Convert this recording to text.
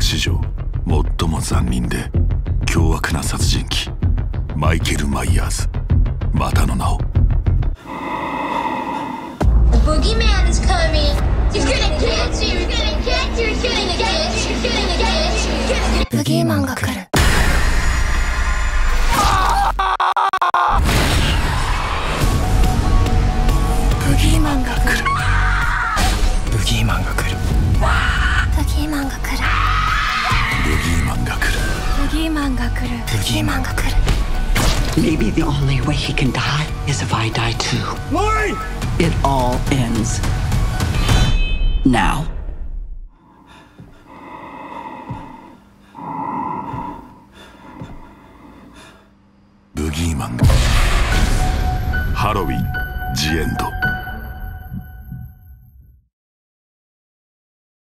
史上最も残忍で凶悪な殺人鬼マイケル・マイヤーズ、またの名を。 The boogeyman is coming. He's gonna get you. He's gonna get you. He's gonna get you. He's gonna get you. ブギーマンが来る。ブギーマンが来る。ブギーマンが来る。ブギーマンが来る。 ブギーマンが来る。 ブギーマンが来る。ブギーマンが来る。 Maybe the only way he can die is if I die too. Why? It all ends now. ブギーマン。ハロウィン、ジエンド。